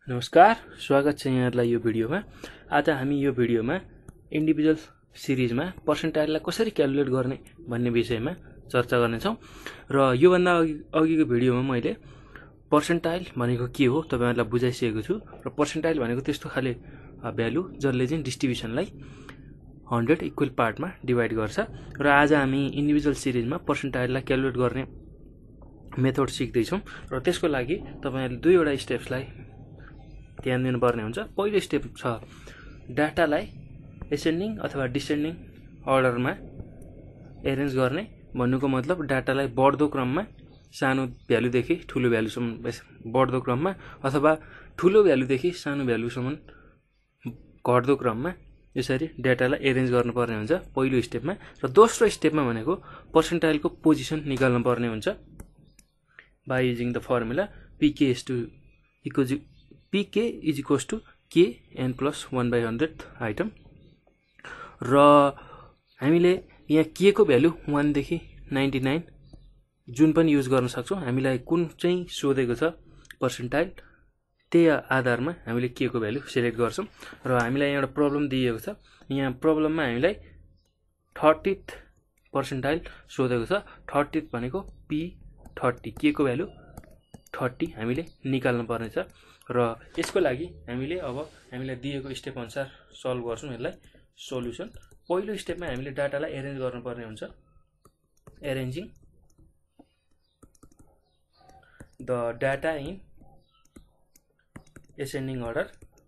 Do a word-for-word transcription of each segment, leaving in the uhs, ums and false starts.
नमस्कार, स्वागत छ यहाँहरुलाई यो भिडियोमा। आज हामी यो भिडियोमा इन्डिभिजुअल सिरिजमा पर्सेन्टाइललाई कसरी क्याल्कुलेट गर्ने भन्ने विषयमा चर्चा गर्नेछौँ। र यो भन्दा अघिको भिडियोमा मैले पर्सेन्टाइल भनेको के हो तपाईहरुलाई बुझाइसकेको छु र पर्सेन्टाइल भनेको त्यस्तो खाले भ्यालु जसले चाहिँ डिस्ट्रिब्युसनलाई हन्ड्रेड इक्वल पार्टमा डिभाइड गर्छ। र आज हामी इन्डिभिजुअल सिरिजमा पर्सेन्टाइललाई क्याल्कुलेट गर्ने मेथड सिक्दै छौँ र त्यसको लागि तपाईहरुले दुईवटा स्टेप्सलाई ध्यान दिनुपर्ने हुन्छ। पहिलो स्टेप छ डाटालाई एसेन्डिङ अथवा डिसेन्डिङ अर्डरमा एरेन्ज गर्ने। भन्नुको मतलब डाटालाई बढ्दो क्रममा सानो भ्यालुदेखि ठुलो भ्यालुसम्म बढ्दो क्रममा अथवा ठुलो भ्यालुदेखि सानो भ्यालुसम्म घट्दो क्रममा यसरी डाटालाई एरेन्ज गर्नुपर्ने हुन्छ पहिलो स्टेपमा। र दोस्रो स्टेपमा भनेको पर्सेन्टाइलको पोजिसन निकाल्नु पर्ने हुन्छ by using the formula pk is to equals pk is equals to k n plus one by hundred item. र हामीले यहाँ k को भ्यालु one देखि ninety-nine जुन पनि युज गर्न सक्छौं। हामीलाई कुन चाहिँ सोधेको छ पर्सेन्टाइल त्यही आधारमा हामीले k को भ्यालु सिलेक्ट गर्छौं। र हामीलाई एउटा प्रब्लम दिएको छ। यहाँ प्रब्लममा हामीलाई thirtieth पर्सेन्टाइल सोधेको छ। thirtieth भनेको p thirty, k को भ्यालु thirty हामीले निकाल्नु पर्ने छ। र यसको लागि हामीले अब हामीलाई दिएको स्टेप अनुसार सल्भ गर्छौं यसलाई। सोलुसन पहिलो स्टेपमा हामीले डाटालाई एरेन्ज गर्नुपर्ने हुन्छ। Arranging the data in ascending order.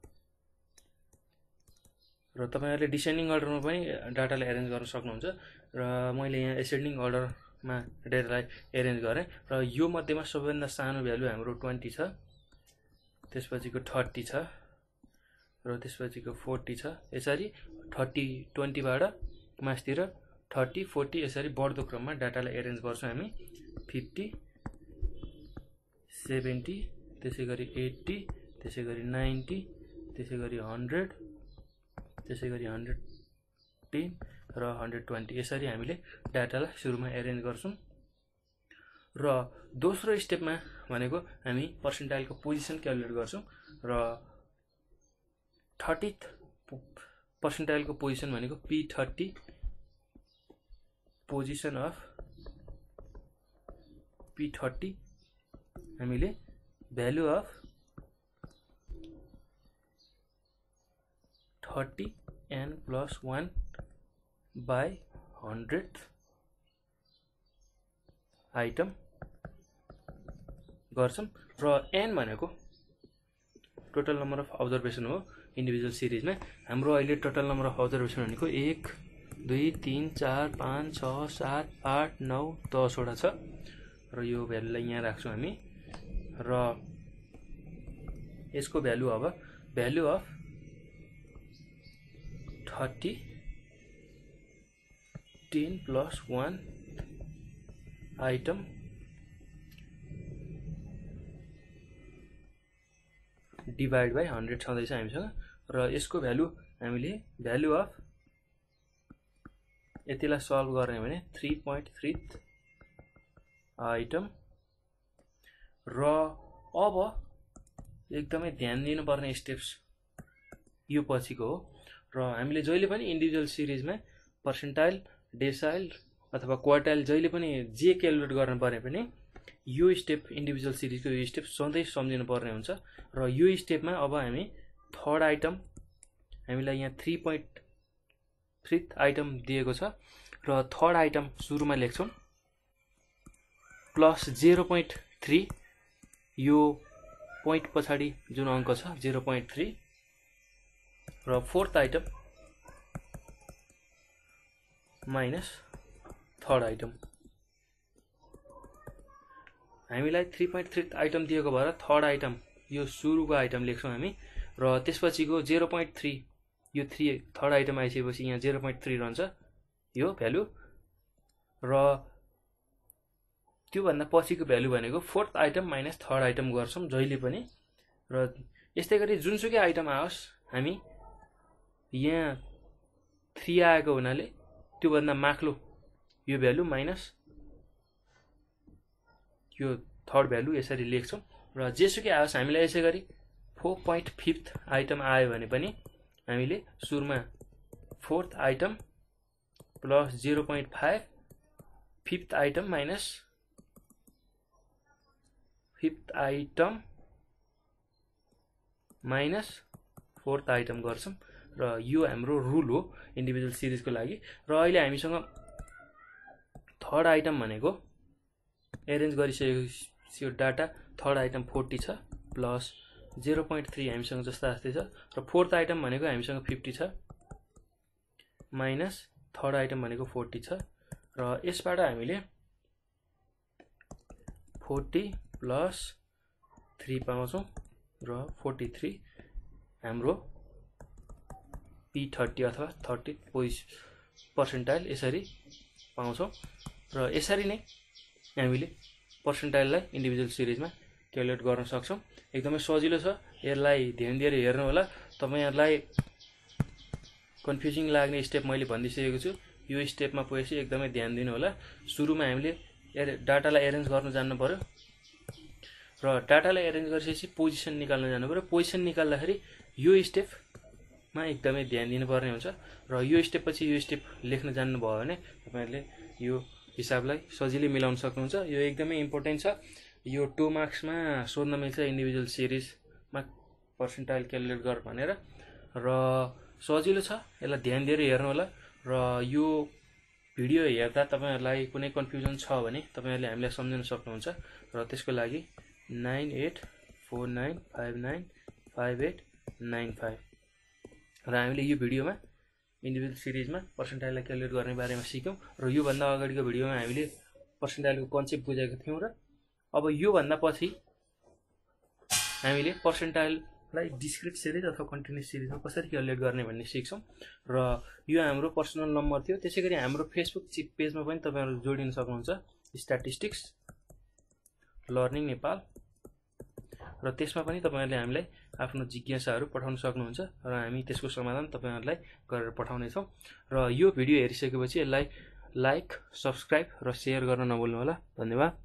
र तपाईहरुले डिसेन्डिङ अर्डरमा पनि डाटालाई एरेन्ज गर्न सक्नुहुन्छ। र मैले यहाँ एसेन्डिङ अर्डरमा डाटालाई एरेन्ज गरेँ। र यो मध्येमा सबैभन्दा सानो भ्यालु हाम्रो twenty छ, त्यसपछिको thirty छ र त्यसपछिको forty छ। यसरी thirty twenty बाट मास्तिर thirty forty यसरी बढ्दो क्रममा डाटालाई एरेन्ज गर्छौं हामी। fifty seventy त्यसैगरी eighty त्यसैगरी ninety त्यसैगरी one hundred त्यसैगरी one hundred ten र one hundred twenty यसरी हामीले डाटालाई सुरुमा एरेन्ज गर्छौं। र दोस्रो स्टेपमा भनेको हामी पर्सेन्टाइलको पोजिसन क्याल्कुलेट गर्छौं। र thirtieth पर्सेन्टाइलको पोजिसन भनेको p thirty position of p thirty हामीले value of thirty n plus one by one hundred item गर्छौं। र n भनेको टोटल नम्बर अफ अब्जर्भेसन हो। इन्डिभिजुअल सिरिजमा हाम्रो अहिले टोटल नम्बर अफ अब्जर्भेसन भनेको एक दुई तीन चार पाँच छ सात आठ नौ दस वटा छ। र यो भ्यालुलाई यहाँ राख्छौं हामी। र यसको भ्यालु अब value of thirty ten plus one item divide by one hundred छँदैछ हामीसँग। र यसको भ्यालु हामीले भ्यालु अफ यतिलाई सल्भ गर्ने भने three point three आइटम। र अब एकदमै ध्यान दिनुपर्ने स्टेप्स यो पछिको हो। र हामीले जहिले पनि इन्डिभिजुअल सिरिजमा पर्सेन्टाइल डेसाइल अथवा क्वार्टाइल जहिले पनि जे क्याल्कुलेट गर्न परे पनि यो स्टेप इन्डिभिजुअल सिरिजको यो स्टेप सधैँ सम्झिनु पर्ने हुन्छ। र यो स्टेपमा अब हामी थर्ड आइटम हामीलाई यहाँ three point three आइटम दिएको छ। र थर्ड आइटम सुरुमा लेख्छौं प्लस zero point three यो पोइन्ट पछाडी जुन अंक छ zero point three। र fourth item minus third item. हामीलाई three point three आइटम दिएको भएर थर्ड आइटम यो सुरुको आइटम लेख्छौं हामी। र त्यसपछिको zero point three यो three थर्ड आइटम आइसकेपछि यहाँ zero point three रहन्छ यो भ्यालु। र त्यो भन्दा पछिको भ्यालु भनेको fourth item minus third item गर्छौं जहिले पनि। र यस्तै गरी जुनसुकै आइटम आओस् हामी यहाँ three आएको हुनाले त्यो भन्दा माथिल्लो यो भ्यालु माइनस यो थर्ड भ्यालु यसरी लेख्छौं। र जेसुकै आओस् हामीलाई यसै गरी फोर पोइन्ट फिफ्थ आइटम आयो भने पनि हामीले सुरुमा fourth item plus zero point five fifth item minus fifth item minus fourth item गर्छौं र यो हाम्रो रुल हो इन्डिभिजुअल सिरिजको लागि। र अहिले हामीसँग थर्ड आइटम भनेको एरेन्ज गरिसकेको डाटा थर्ड आइटम फोर्टी छ प्लस जिरो पोइन्ट थ्री हामीसँग जस्ता जस्तै छ र फोर्थ आइटम भनेको हामीसँग फिफ्टी छ माइनस थर्ड आइटम भनेको फोर्टी छ र यसबाट हामीले फोर्टी प्लस थ्री पाउँछौं र फोर्टी थ्री हाम्रो पी थर्टी अथवा थर्टी पर्सेन्टाइल यसरी पाउँछौं र यसरी नै हामीले पर्सेन्टाइललाई इन्डिभिजुअल सिरिजमा क्यालकुलेट गर्न सक्छौं। एकदमै सजिलो छ, यसलाई ध्यान दिएर हेर्नु होला। तपाईहरुलाई कन्फ्युजिङ लाग्ने स्टेप मैले भनिदिसकेको छु, यो स्टेपमा पछि एकदमै ध्यान दिनु होला। सुरुमा हामीले डाटालाई एरेन्ज गर्न जान्नु पर्यो र डाटालाई एरेन्ज गरिसकेपछि पोजिसन निकाल्न जानु पर्यो। पोजिसन निकाल्दाखेरि यो स्टेपमा एकदमै ध्यान दिनुपर्ने हुन्छ र यो स्टेप पछि यो स्टेप लेख्न जान्नु भयो भने तपाईहरुले यो हिसाबलाई सजिलै मिलाउन सक्नुहुन्छ। यो एकदमै इम्पोर्टेन्ट छ। यो टु मार्क्समा सोध्न मिल्छ इन्डिभिजुअल सिरिजमा पर्सेन्टाइल क्यालकुलेट गर भनेर र सजिलो छ। यसलाई ध्यान दिएर हेर्नु होला र यो भिडियो हेर्दा तपाईहरुलाई कुनै कन्फ्युजन छ भने तपाईहरुले हामीलाई सम्झाउन सक्नुहुन्छ र त्यसको लागि nine eight four nine five nine five eight nine five र हामीले यो भिडियोमा इन्डिभिजुअल सिरिजमा पर्सेन्टाइललाई क्यालकुलेट गर्ने बारेमा सिक्यौं र यो भन्दा अगाडिको भिडियोमा हामीले पर्सेन्टाइलको कन्सेप्ट बुझेका थियौं र अब यो भन्दा पछि हामीले पर्सेन्टाइललाई डिस्क्रिट सिरिज अथवा कन्टिन्युअस सिरिजमा कसरी क्यालकुलेट गर्ने भन्ने सिक्छौं र यो हाम्रो पर्सनल नम्बर थियो। त्यसैगरी हाम्रो फेसबुक पेजमा पनि तपाईहरु जोडिन सक्नुहुन्छ, स्ट्याटिस्टिक्स लर्निङ नेपाल, र त्यसमा पनि तपाईहरुले हामीलाई आफ्नो जिज्ञासाहरू पठाउन सक्नुहुन्छ र हामी त्यसको समाधान तपाईहरुलाई गरेर पठाउने छौं। र यो भिडियो हेरिसकेपछि यसलाई लाइक, सब्स्क्राइब र शेयर गर्न नभुल्नु होला। धन्यवाद।